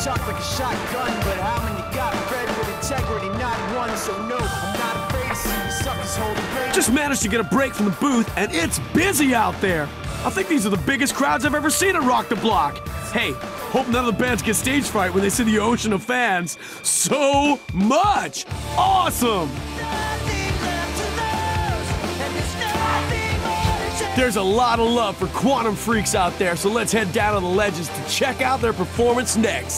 chucked like a shotgun, but how many got bred with integrity? Not one, so no, I'm not afraid to see you suckers hold a break. Just managed to get a break from the booth, and it's busy out there. I think these are the biggest crowds I've ever seen at Rock the Block. Hey, hope none of the bands get stage fright when they see the ocean of fans. So much! Awesome! There's a lot of love for Quantum Freaks out there, so let's head down to the Legends to check out their performance next.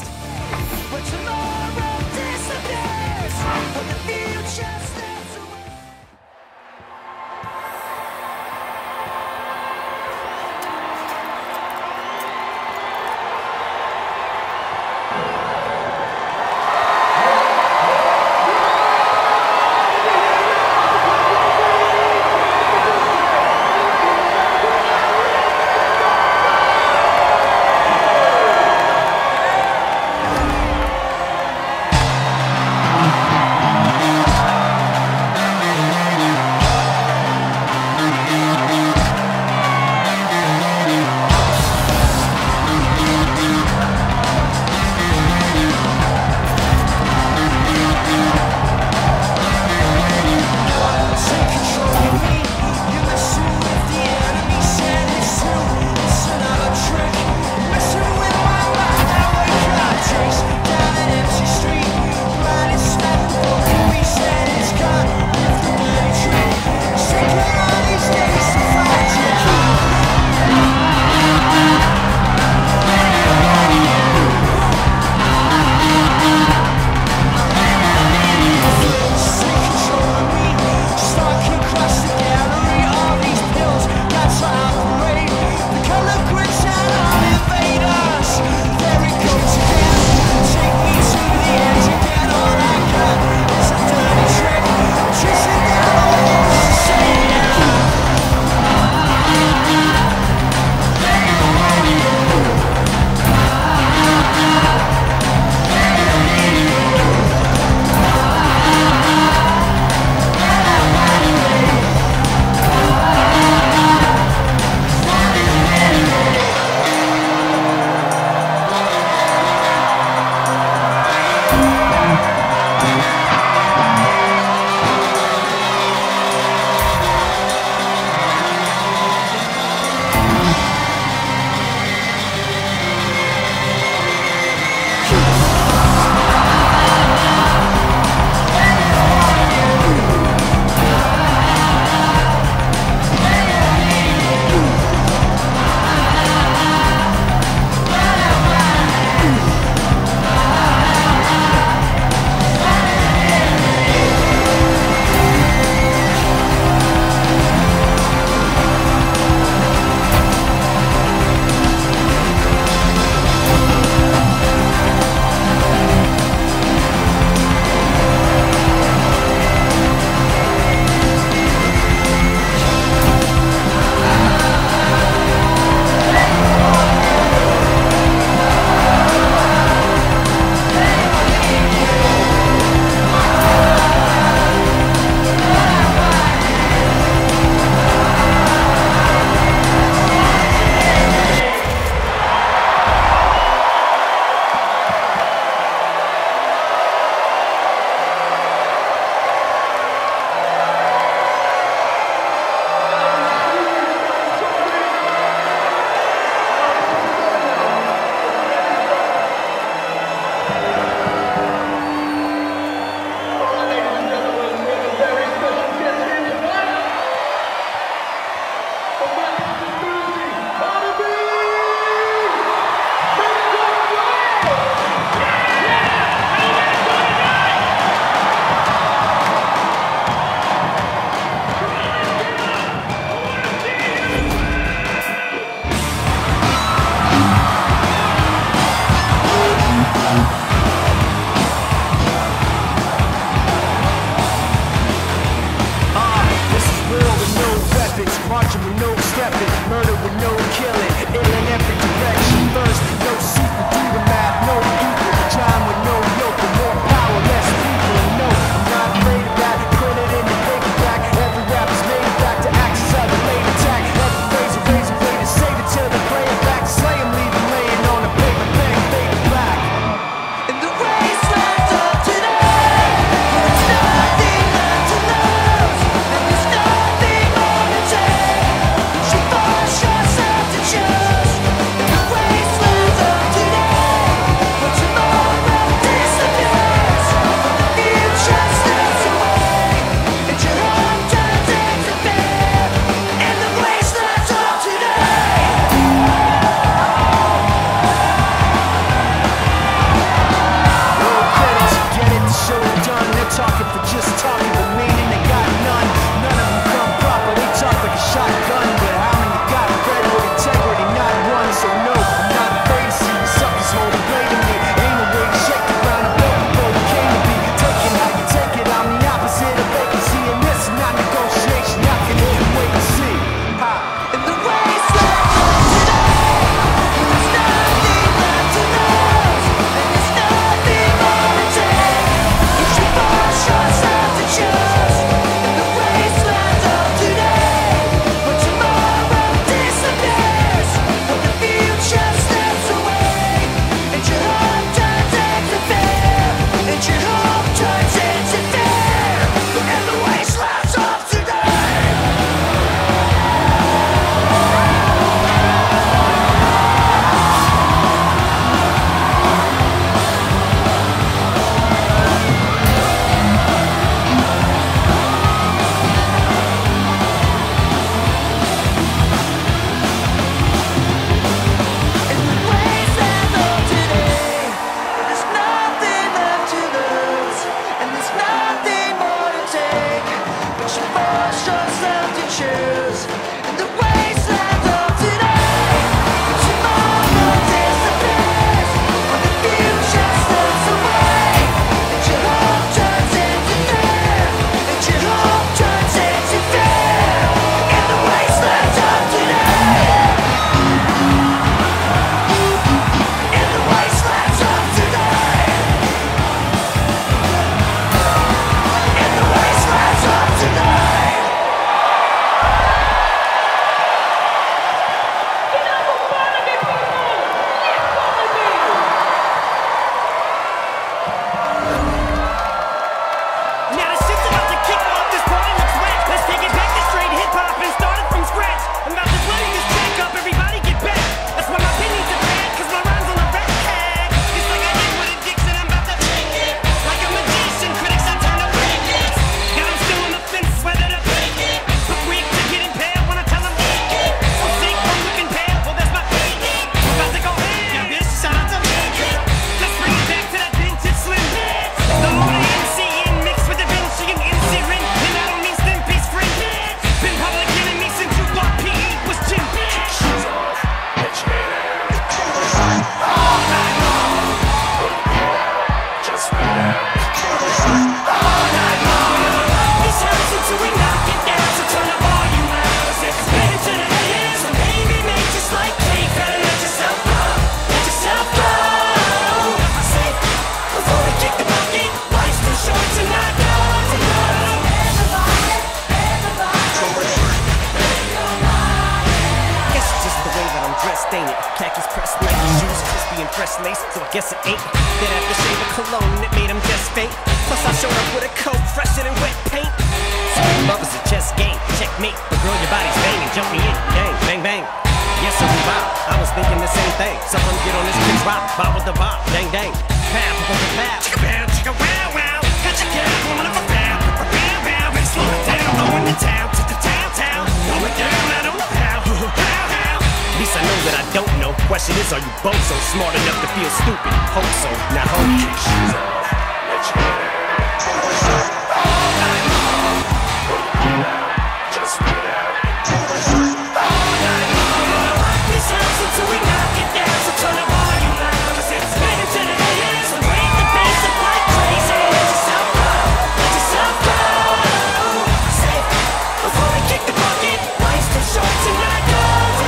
was pressed like the shoes, crispy and fresh lace, so I guess it ain't. Then after shave a cologne, it made him just faint. Plus I showed up with a coat fresher than wet paint. So love is a chess game, checkmate. But girl, your body's banging, jump me in, bang, bang, bang. Yes, I'm wild. I was thinking the same thing. So come get on this kick rock, bob with the bob, dang, dang. Pow, pow, pow, chicka pow, chicka wow, wow. Got your gal, woman of a pow, pow, pow. Been slowing down, low in the town, to the town. Going down, I don't know how, how. At least I know that I don't know. Question is, are you both so smart enough to feel stupid? Hope so, now hold your shoes on. Let you get it. All night long. What do you do now? Just spit it out. All night long. Rock this house until we knock it down. So turn the volume loud, 'cause it's spinning to the ears. And break the bass up like crazy. Let yourself go. Let yourself go. Say, before we kick the bucket, life's too short to not go.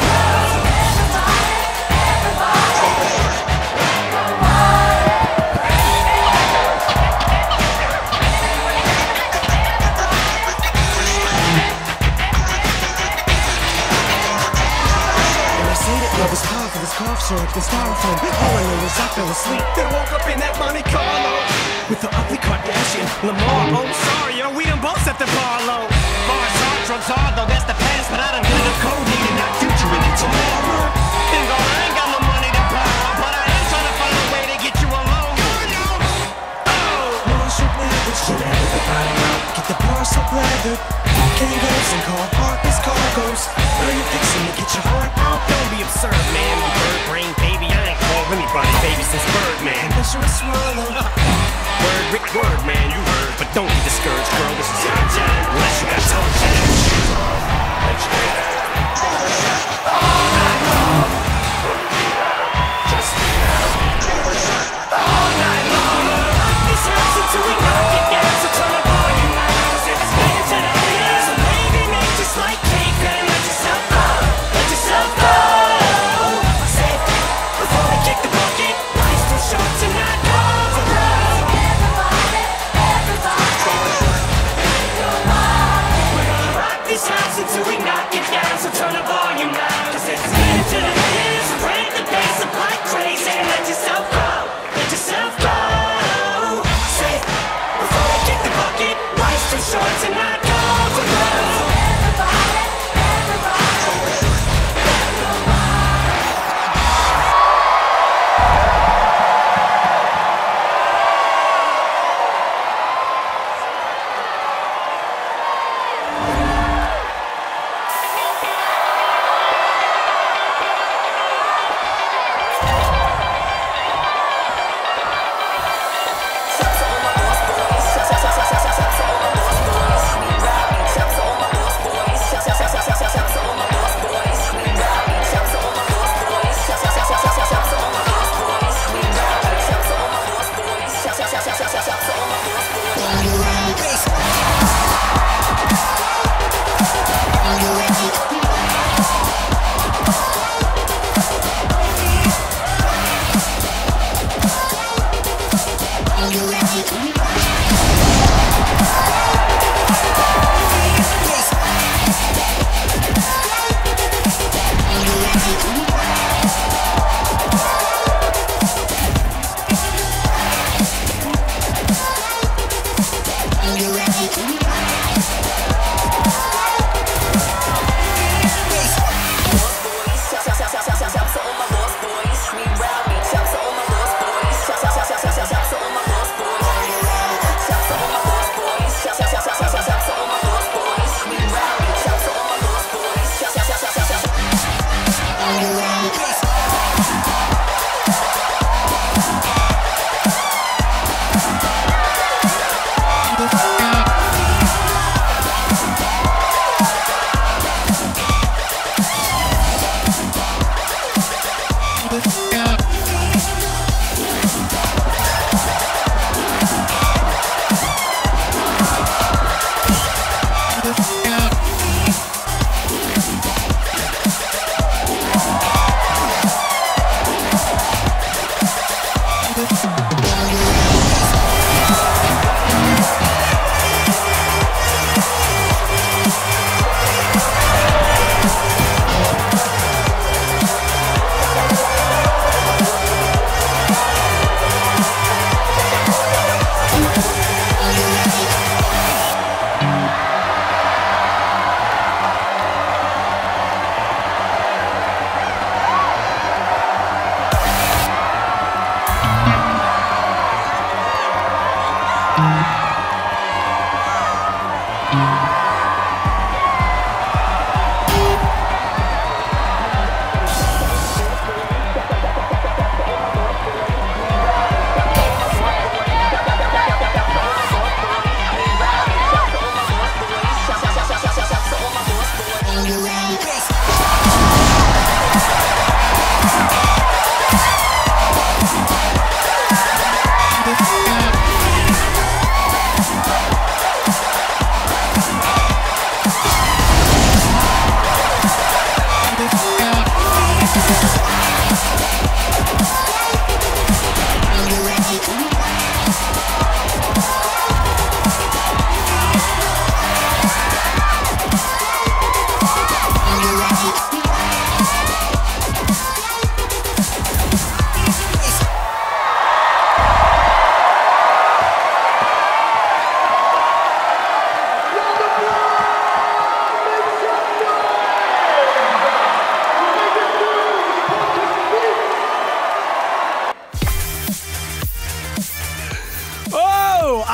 Love is powerful, this cough syrup, this styrofoam. All I know is I fell asleep, then woke up in that Monte Carlo with the ugly Kardashian, Lamar. Oh, sorry, yo, we done both set the bar low. Bars hard, drugs hard, though that's the past. But I done did a codeine and not future in it tomorrow. Then go, I ain't got no money to borrow, but I am trying to find a way to get you alone. Oh, Marshall Mathers, should have the bottom out. Get the bar so lathered. Kangos and call heartless cargoes. Now you're fixing to get your heart out. Don't be absurd, man. You bird brain baby. I ain't called anybody baby since Birdman. Unless you're a swallow. Word, Rick, word, man. You heard, but don't get discouraged, girl. This is your time. Unless you got tongue jam. Let you get it. All night long. Just be out. All night long. Rock this house until we knock it down. So turn the volume out. 'Cause it's playing to the ears. And maybe make just like cake and let yourself go. Let yourself go. Say, before we kick the bucket, life's too short to not go. We're gonna rock this house until we knock it down. So turn the volume loud, 'cause it's getting to the ears. Break the bass up like crazy. Let yourself go. Let yourself go. Say, before we kick the bucket, life's too short to not go.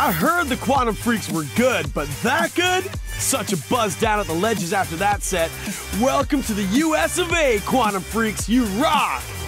I heard the Quantum Freaks were good, but that good? Such a buzz down at the Ledges after that set. Welcome to the US of A, Quantum Freaks, you rock!